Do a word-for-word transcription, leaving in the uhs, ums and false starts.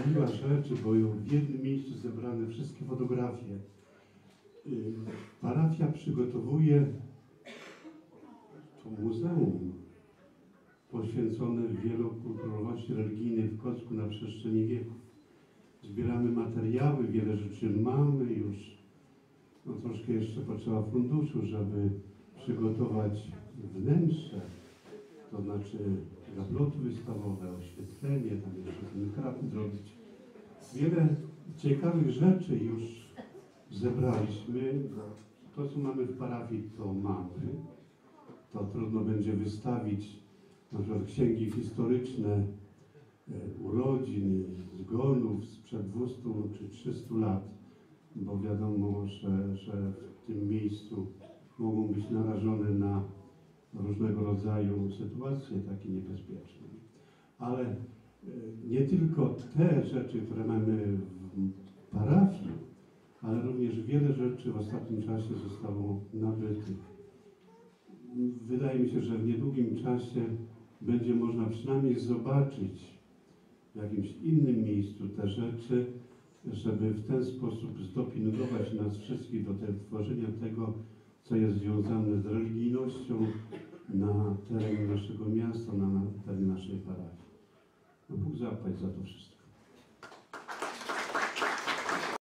zrobiła rzeczy, bo ją w jednym miejscu zebrane wszystkie fotografie. Parafia przygotowuje to muzeum poświęcone wielokulturowości religijnej w Kłodzku na przestrzeni wieków. Zbieramy materiały, wiele rzeczy mamy już. No troszkę jeszcze potrzeba funduszu, żeby przygotować wnętrze, to znaczy gabloty wystawowe, oświetlenie, tam jeszcze ten krapy zrobić. Wiele ciekawych rzeczy już zebraliśmy. To, co mamy w parafii, to mamy. To trudno będzie wystawić na przykład księgi historyczne urodzin, zgonów sprzed dwustu czy trzystu lat, bo wiadomo, że, że w tym miejscu mogą być narażone na różnego rodzaju sytuacje takie niebezpieczne. Ale nie tylko te rzeczy, które mamy w parafii, ale również wiele rzeczy w ostatnim czasie zostało nabytych. Wydaje mi się, że w niedługim czasie będzie można przynajmniej zobaczyć w jakimś innym miejscu te rzeczy, żeby w ten sposób zdopingować nas wszystkich do te, tworzenia tego, co jest związane z religijnością na terenie naszego miasta, na terenie naszej parafii. No Bóg zapłać za to wszystko.